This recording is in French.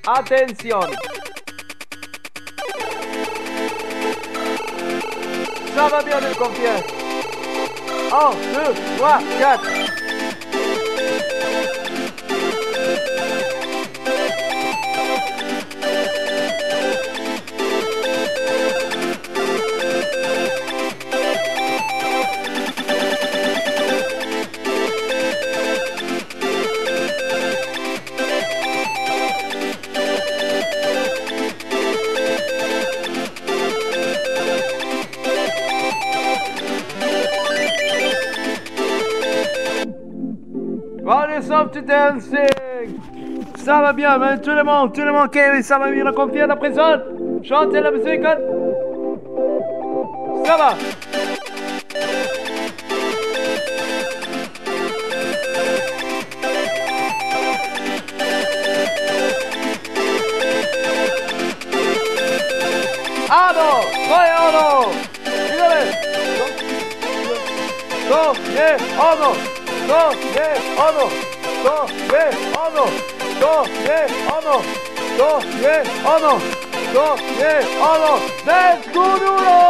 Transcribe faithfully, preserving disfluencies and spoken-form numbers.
Attention. Ça va bien, le confiance. Un, deux, trois, quatre. Allez, soft dancing. Ça va bien, mais tout le monde, tout le monde qui ça va bien la confiance à présent. Chantez la musique. Ça va. Ah non, soy oh no. Dígame. Do, ye, oh no. Do, ye, oh no. Do, ye, oh no. Do, ye, oh no. Do, ye, oh no. Do, ye, oh no. Danza Kuduro.